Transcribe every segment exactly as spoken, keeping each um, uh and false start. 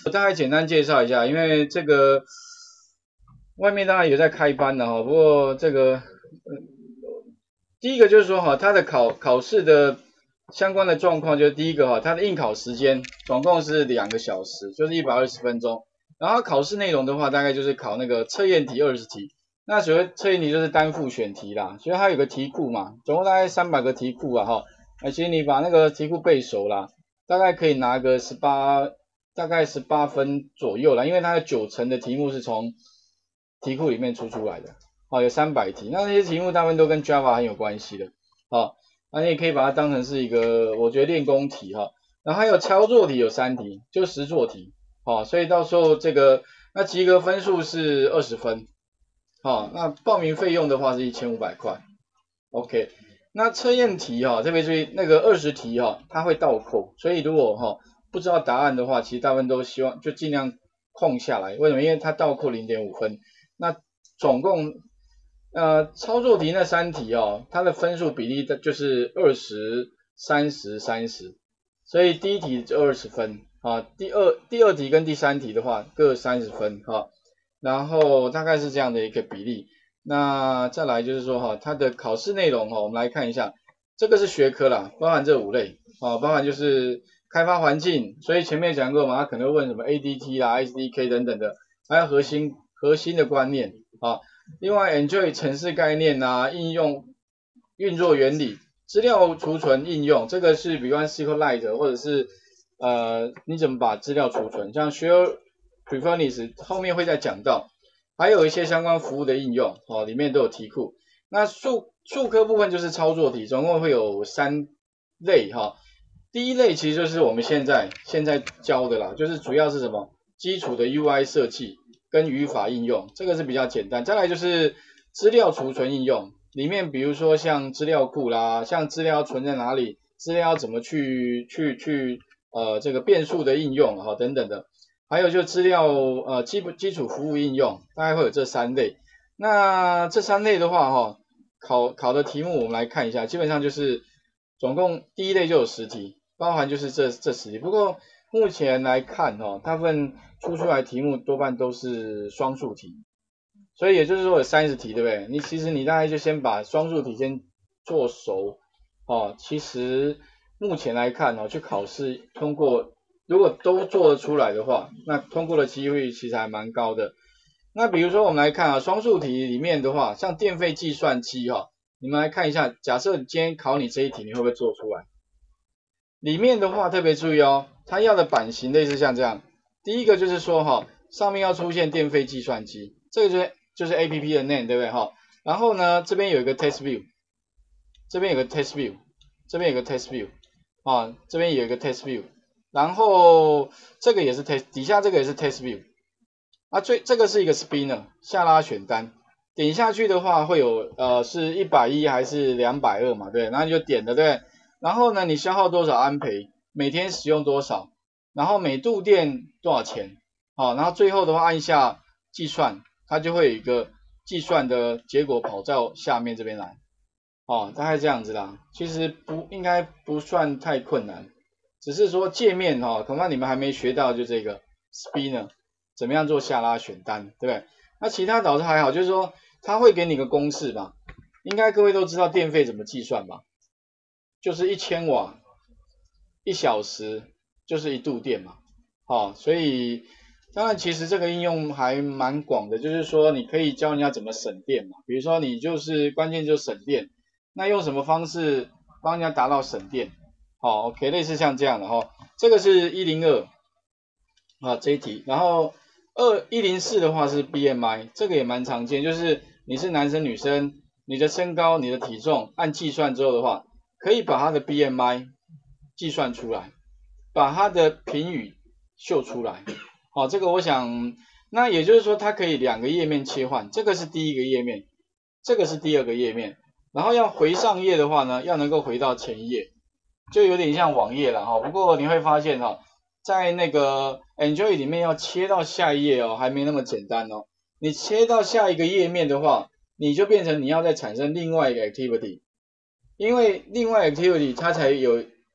我大概简单介绍一下，因为这个外面当然有在开班的哈，不过这个、呃、第一个就是说哈，它的考考试的相关的状况，就是第一个哈，它的应考时间总共是两个小时，就是一百二十分钟。然后考试内容的话，大概就是考那个测验题二十题。那所谓测验题就是单复选题啦，所以它有个题库嘛，总共大概三百个题库啊哈。而且你把那个题库背熟啦，大概可以拿个十八，大概十八分左右啦，因为它有九成的题目是从题库里面出出来的。哦，有三百题，那那些题目大部分都跟 Java 很有关系的。哦，那你也可以把它当成是一个，我觉得练功题哈。然后还有操作题有三题，就实作题。哦，所以到时候这个那及格分数是二十分。好、哦，那报名费用的话是一千五百块。OK， 那测验题哈、哦，特别注意那个二十题哈、哦，它会倒扣，所以如果哈、哦、不知道答案的话，其实大部分都希望就尽量空下来。为什么？因为它倒扣零点五分。那总共呃操作题那三题哦，它的分数比例的就是二十、三十、三十，所以第一题就二十分啊，第二第二题跟第三题的话各三十分哈。然后大概是这样的一个比例。那再来就是说哈，它的考试内容哈，我们来看一下，这个是学科啦，包含这五类啊，包含就是开发环境，所以前面讲过嘛，它可能会问什么 A D T 啦、S D K 等等的，还有核心核心的观念啊。另外 Enjoy 程式概念啊，应用运作原理、资料储存应用，这个是比方 SQLite 或者是呃你怎么把资料储存，像 Share Preference 后面会再讲到，还有一些相关服务的应用哦，里面都有题库。那数数科部分就是操作题，总共会有三类哈。第一类其实就是我们现在现在教的啦，就是主要是什么基础的 U I 设计跟语法应用，这个是比较简单。再来就是资料储存应用，里面比如说像资料库啦，像资料存在哪里，资料要怎么去去去呃这个变数的应用哈等等的。还有就资料呃基基础服务应用，大概会有这三类。那这三类的话哈、哦，考考的题目我们来看一下，基本上就是总共第一类就有十题，包含就是这这十题。不过目前来看哦，大部分出出来题目多半都是双数题，所以也就是说有三十题，对不对？你其实你大概就先把双数题先做熟哦。其实目前来看哦，去考试通过。如果都做得出来的话，那通过的机会其实还蛮高的。那比如说我们来看啊，双数题里面的话，像电费计算机哈、哦，你们来看一下，假设今天考你这一题，你会不会做出来？里面的话特别注意哦，它要的版型类似像这样，第一个就是说哈、哦，上面要出现电费计算机，这个就是就是 A P P 的 name 对不对哈？然后呢，这边有一个 test view， 这边有个 test view， 这边有个 test view， 啊，这边有一个 test view。然后这个也是 test， 底下这个也是 test view， 啊最这个是一个 spinner 下拉选单，点下去的话会有呃是一百一还是两百二嘛，对，然后你就点了，对，然后呢你消耗多少安培，每天使用多少，然后每度电多少钱，好，然后最后的话按下计算，它就会有一个计算的结果跑到下面这边来，哦，大概这样子啦，其实不应该不算太困难。只是说界面哈、哦，恐怕你们还没学到，就这个 spinner 怎么样做下拉选单，对不对？那其他导致还好，就是说它会给你个公式吧，应该各位都知道电费怎么计算吧？就是一千瓦一小时就是一度电嘛，好、哦，所以当然其实这个应用还蛮广的，就是说你可以教人家怎么省电嘛，比如说你就是关键就省电，那用什么方式帮人家达到省电？好 ，OK， 类似像这样的哈、哦，这个是一零二啊这一题，然后二一零四的话是 B M I， 这个也蛮常见，就是你是男生女生，你的身高、你的体重按计算之后的话，可以把他的 B M I 计算出来，把他的评语秀出来。好，这个我想，那也就是说它可以两个页面切换，这个是第一个页面，这个是第二个页面，然后要回上页的话呢，要能够回到前一页。就有点像网页了哈，不过你会发现哈，在那个 Enjoy 里面要切到下一页哦，还没那么简单哦。你切到下一个页面的话，你就变成你要再产生另外一个 activity，因为另外 activity 它才有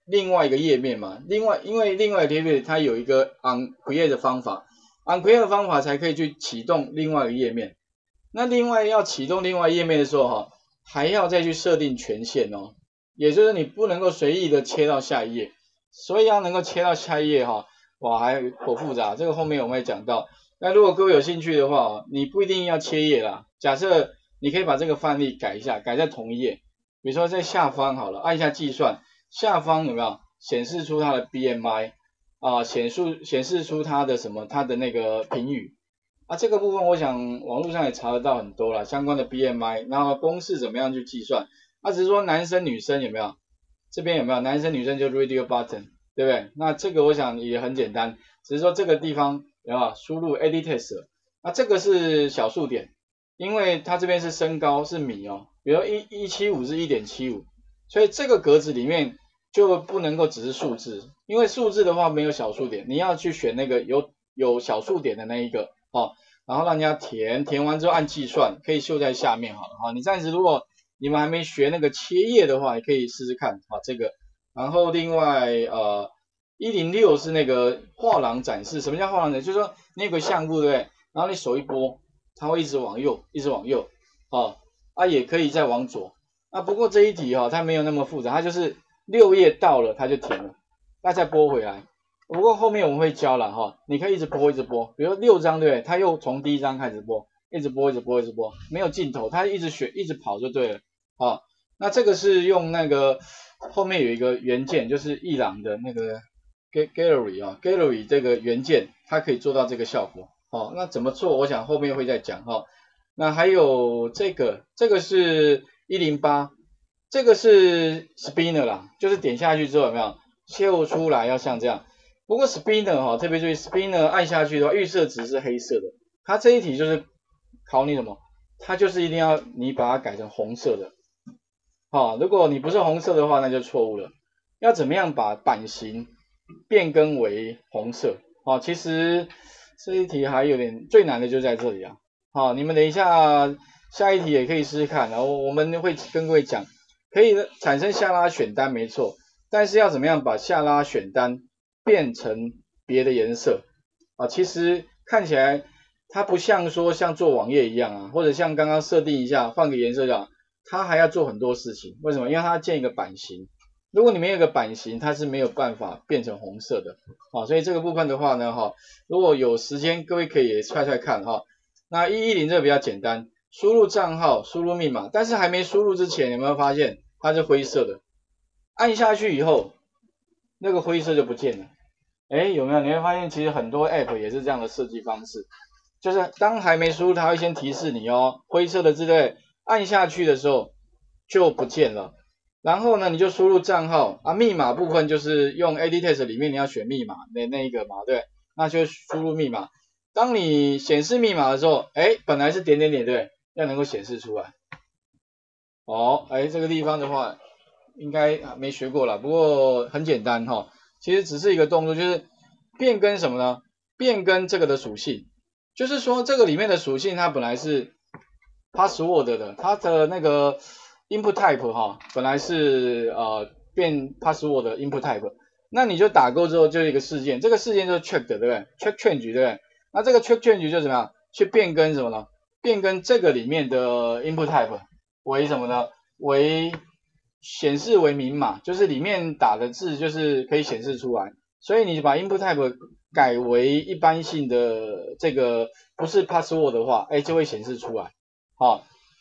另外一个页面嘛，另外因为另外一个页面它有一个 on create 的方法 ，on create 的方法才可以去启动另外一个页面。那另外要启动另外页面的时候哈，还要再去设定权限哦，也就是你不能够随意的切到下一页，所以要能够切到下一页哈，哇还颇复杂，这个后面我们会讲到。那如果各位有兴趣的话，你不一定要切页啦，假设你可以把这个范例改一下，改在同一页，比如说在下方好了，按一下计算，下方有没有显示出它的 B M I 啊，显示显示出它的什么，它的那个评语啊，这个部分我想网络上也查得到很多啦，相关的 B M I， 然后公式怎么样去计算，啊只是说男生女生有没有，这边有没有男生女生就 radio button， 对不对？那这个我想也很简单，只是说这个地方有没有输入 edit text， 那这个是小数点，因为它这边是身高是米哦，比如一一七五是 一点七五， 所以这个格子里面就不能够只是数字，因为数字的话没有小数点，你要去选那个有有小数点的那一个哦，然后让人家填，填完之后按计算，可以秀在下面好了哈。你暂时如果你们还没学那个切页的话，也可以试试看啊这个。然后另外呃一零六是那个画廊展示，什么叫画廊展示？就是说你有个项目对不对？然后你手一拨，它会一直往右，一直往右哦，啊也可以再往左。啊不过这一题哈、哦，它没有那么复杂，它就是六页到了它就停了，那再拨回来。不过后面我们会教了哈，你可以一直拨一直拨，比如六张对不对？它又从第一张开始拨，一直拨一直拨一直拨，没有尽头，它一直选一直跑就对了。好，那这个是用那个后面有一个元件，就是伊朗的那个 gallery 啊 gallery 这个元件，它可以做到这个效果。好，那怎么做？我想后面会再讲哈。那还有这个，这个是一零八，这个是 spinner 啦，就是点下去之后有没有秀出来要像这样。不过 spinner 哈，特别注意 spinner 按下去的话，预设值是黑色的。它这一题就是考你什么？它就是一定要你把它改成红色的。好，如果你不是红色的话，那就错误了。要怎么样把版型变更为红色？好，其实这一题还有点最难的就在这里啊。好，你们等一下下一题也可以试试看，然后我们会跟各位讲，可以产生下拉选单没错，但是要怎么样把下拉选单变成别的颜色啊？其实看起来它不像说像做网页一样啊，或者像刚刚设定一下换个颜色就好，它还要做很多事情。为什么？因为它要建一个版型，如果你没有一个版型，它是没有办法变成红色的啊。所以这个部分的话呢，哈，如果有时间，各位可以踹踹看哈。那一一零这个比较简单，输入账号，输入密码，但是还没输入之前，有没有发现它是灰色的？按下去以后，那个灰色就不见了。哎，有没有？你会发现其实很多 app 也是这样的设计方式，就是当还没输入，它会先提示你哦，灰色的字对，按下去的时候就不见了。然后呢，你就输入账号啊，密码部分就是用 edit text 里面你要选密码那那一个嘛，对，那就输入密码。当你显示密码的时候，哎，本来是点点点对，要能够显示出来。哦，哎，这个地方的话应该没学过了，不过很简单哈、哦，其实只是一个动作，就是变更什么呢？变更这个的属性，就是说这个里面的属性它本来是 password 的，它的那个 input type 哈、哦，本来是呃变 password 的 input type， 那你就打勾之后就是一个事件，这个事件就是 check 的，对不对 ？check change 对不对？那这个 check change 就怎么样？去变更什么呢？变更这个里面的 input type 为什么呢？为显示为明码，就是里面打的字就是可以显示出来。所以你把 input type 改为一般性的这个不是 password 的话，哎，就会显示出来。好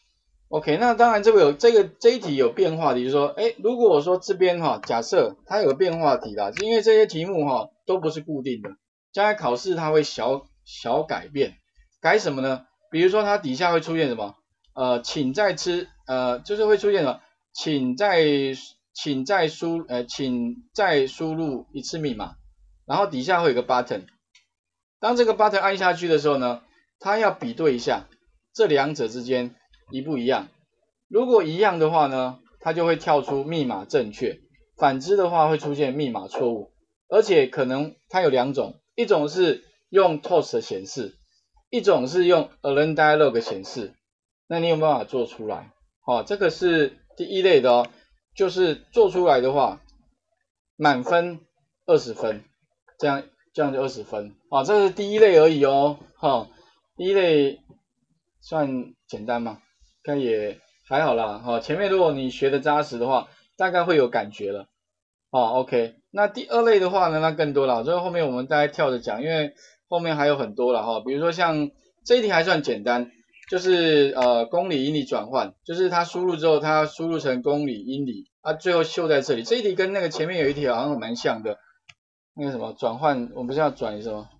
，OK， 那当然这个有这个这一题有变化题，就是说，哎，如果我说这边哈，假设它有个变化题啦，因为这些题目哈都不是固定的，将来考试它会小小改变，改什么呢？比如说它底下会出现什么？呃，请再吃，呃，就是会出现什么？请再请再输，呃，请再输入一次密码，然后底下会有个 button， 当这个 button 按下去的时候呢，它要比对一下这两者之间一不一样，如果一样的话呢，它就会跳出密码正确，反之的话会出现密码错误，而且可能它有两种，一种是用 toast 显示，一种是用 align dialog 显示，那你有没有办法做出来？好、哦，这个是第一类的哦，就是做出来的话， 满分二十分，这样这样就二十分啊，这是第一类而已哦，哈，第一类算简单吗？应该也还好啦，哈，前面如果你学的扎实的话，大概会有感觉了，哦 ，OK， 那第二类的话呢，那更多了，所以后面我们大概跳着讲，因为后面还有很多了哈，比如说像这一题还算简单。就是呃公里英里转换，就是它输入之后，它输入成公里英里，啊最后秀在这里。这一题跟那个前面有一题好像蛮像的，那个什么转换，我们不是要转什么？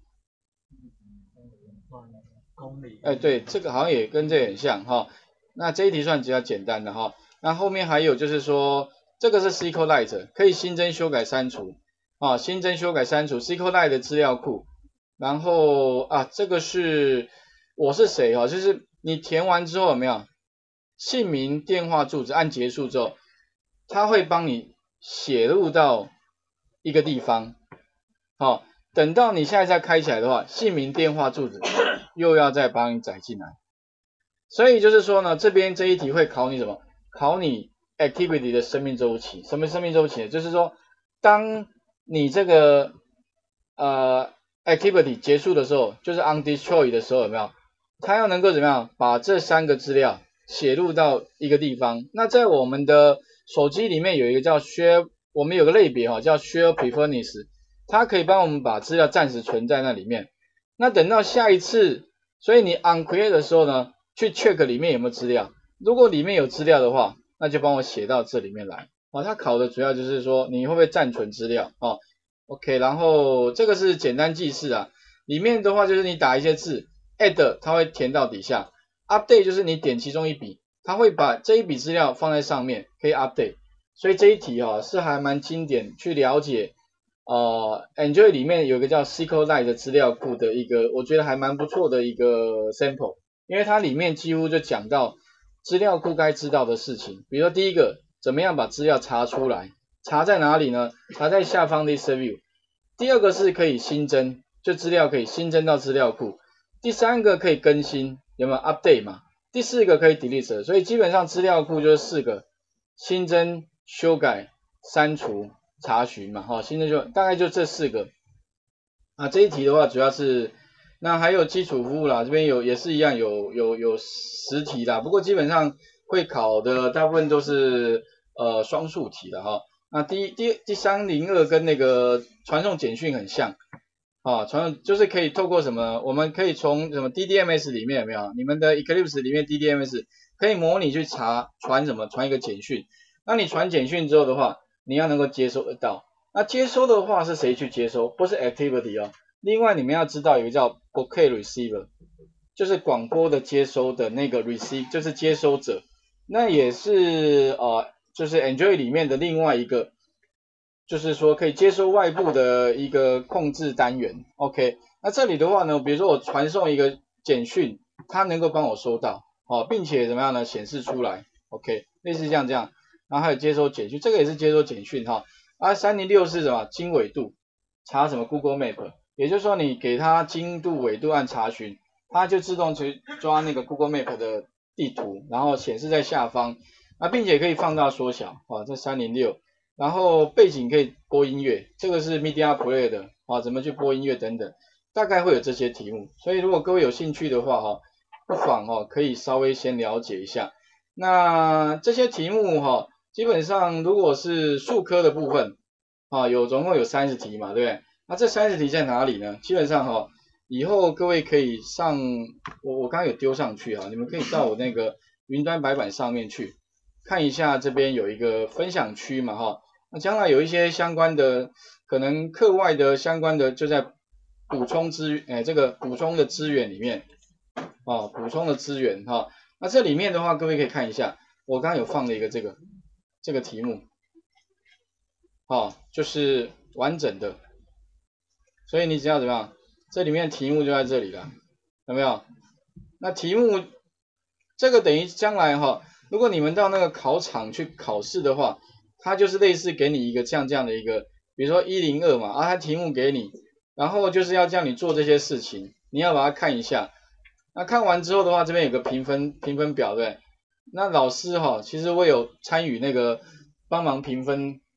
公里。 哎对，这个好像也跟这个很像哈。那这一题算比较简单的哈。那后面还有就是说，这个是 SQLite 可以新增、修改、删除啊，新增、修改、删除 SQLite 的资料库。然后啊，这个是我是谁哈，就是你填完之后有没有姓名、电话、住址，按结束之后，它会帮你写入到一个地方，好，等到你现在再开起来的话，姓名、电话、住址又要再帮你载进来，所以就是说呢，这边这一题会考你什么？考你 activity 的生命周期。什么生命周期呢？就是说，当你这个呃 activity 结束的时候，就是 on destroy 的时候，有没有？它要能够怎么样把这三个资料写入到一个地方？那在我们的手机里面有一个叫 share， 我们有个类别哈、哦，叫 share preference， 它可以帮我们把资料暂时存在那里面。那等到下一次，所以你 on create 的时候呢，去 check 里面有没有资料。如果里面有资料的话，那就帮我写到这里面来。哦，它考的主要就是说你会不会暂存资料哦。OK， 然后这个是简单记事啊，里面的话就是你打一些字 ，add 它会填到底下 ，update 就是你点其中一笔，它会把这一笔资料放在上面，可以 update。所以这一题哈、哦、是还蛮经典，去了解呃 Android 里面有一个叫 SQLite 的资料库的一个，我觉得还蛮不错的一个 sample， 因为它里面几乎就讲到资料库该知道的事情，比如说第一个，怎么样把资料查出来。查在哪里呢？查在下方的 list view。第二个是可以新增，就资料可以新增到资料库。第三个可以更新，有没有 update 嘛？第四个可以 delete， 所以基本上资料库就是四个：新增、修改、删除、查询嘛，哈，新增就大概就这四个。啊，这一题的话主要是，那还有基础服务啦，这边有也是一样有有有十题啦，不过基本上会考的大部分都是呃双数题的哈。那第一、第第三零二跟那个传送简讯很像啊，传送就是可以透过什么，我们可以从什么 D D M S 里面有没有？你们的 Eclipse 里面 D D M S 可以模拟去查传什么，传一个简讯。那你传简讯之后的话，你要能够接收得到。那接收的话是谁去接收？不是 Activity 哦。另外你们要知道有一个叫 Bouquet Receiver， 就是广播的接收的那个 receive， 就是接收者。那也是呃。就是 Android 里面的另外一个，就是说可以接收外部的一个控制单元。OK， 那这里的话呢，比如说我传送一个简讯，它能够帮我收到，哦，并且怎么样呢，显示出来。OK， 类似像这样，然后还有接收简讯，这个也是接收简讯哈。啊，三零六是什么？经纬度，查什么 Google Map， 也就是说你给它经度、纬度按查询，它就自动去抓那个 Google Map 的地图，然后显示在下方。那并且可以放大缩小啊，这三零六，然后背景可以播音乐，这个是 Media Player 的啊，怎么去播音乐等等，大概会有这些题目，所以如果各位有兴趣的话哈，不妨哈可以稍微先了解一下。那这些题目哈，基本上如果是数科的部分啊，有总共有三十题嘛，对不对？那这三十题在哪里呢？基本上哈，以后各位可以上我我刚刚有丢上去啊，你们可以到我那个云端白板上面去。看一下这边有一个分享区嘛哈，那将来有一些相关的可能课外的相关的就在补充资哎这个补充的资源里面啊，补充的资源哈，那这里面的话各位可以看一下，我刚刚有放了一个这个这个题目，好，就是完整的，所以你只要怎么样，这里面题目就在这里了，有没有？那题目这个等于将来哈。如果你们到那个考场去考试的话，它就是类似给你一个像这样的一个，比如说一零二嘛，啊，它题目给你，然后就是要叫你做这些事情，你要把它看一下。那看完之后的话，这边有个评分评分表，对。那老师哈，其实我有参与那个帮忙评分，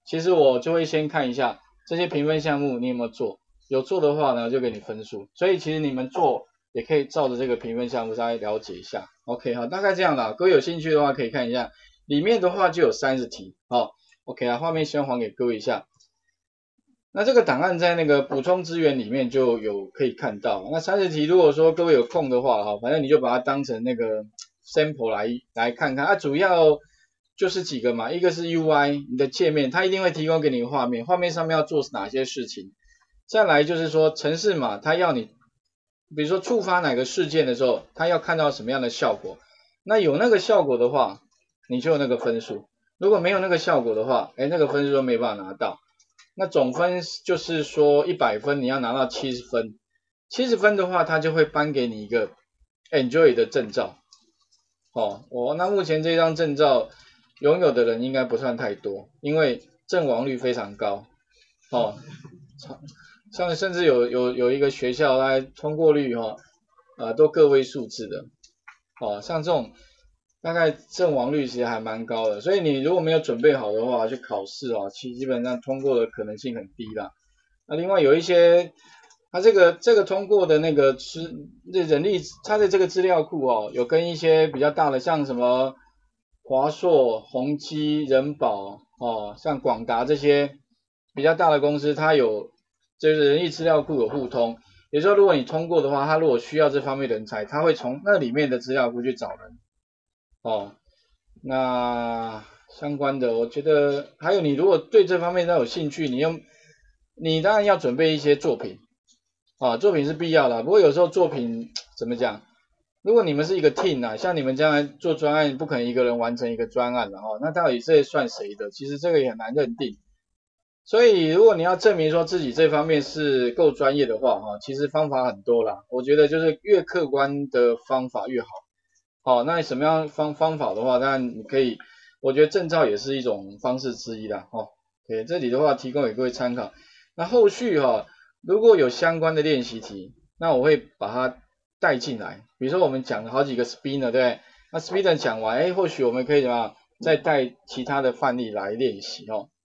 其实我就会先看一下这些评分项目你有没有做，有做的话呢就给你分数。所以其实你们做也可以照着这个评分项目稍微了解一下。OK 好，大概这样啦，各位有兴趣的话可以看一下，里面的话就有三十题。好 ，OK 啊，画面先还给各位一下。那这个档案在那个补充资源里面就有可以看到。那三十题如果说各位有空的话，哈，反正你就把它当成那个 sample 来来看看。它、啊、主要就是几个嘛，一个是 U I 你的界面，它一定会提供给你画面，画面上面要做哪些事情。再来就是说程式码，它要你，比如说触发哪个事件的时候，它要看到什么样的效果。那有那个效果的话，你就有那个分数。如果没有那个效果的话，哎，那个分数都没办法拿到。那总分就是说一百分，你要拿到七十分，七十分的话，它就会颁给你一个 Enjoy 的证照。哦，我那目前这张证照拥有的人应该不算太多，因为阵亡率非常高。哦，像甚至有有有一个学校，它通过率哈、哦，呃，都个位数字的。哦，像这种大概阵亡率其实还蛮高的，所以你如果没有准备好的话去考试哦，其基本上通过的可能性很低啦。那另外有一些，它这个这个通过的那个资这人力，它的这个资料库哦，有跟一些比较大的像什么华硕、宏基、人保哦，像广达这些比较大的公司，它有就是人力资料库有互通。也就是说，如果你通过的话，他如果需要这方面的人才，他会从那里面的资料库去找人。哦，那相关的，我觉得还有你如果对这方面都有兴趣，你用你当然要准备一些作品啊，作品是必要的。不过有时候作品怎么讲？如果你们是一个 team 啊，像你们将来做专案，不可能一个人完成一个专案的哦，那到底这算谁的？其实这个也很难认定。所以如果你要证明说自己这方面是够专业的话，哈，其实方法很多啦。我觉得就是越客观的方法越好。好，那什么样方方法的话，当然你可以，我觉得证照也是一种方式之一啦。哦，对，这里的话提供给各位参考。那后续哈，如果有相关的练习题，那我会把它带进来。比如说我们讲了好几个 spinner， 对不对？那 spinner 讲完，哎，或许我们可以怎么样，再带其他的范例来练习哦。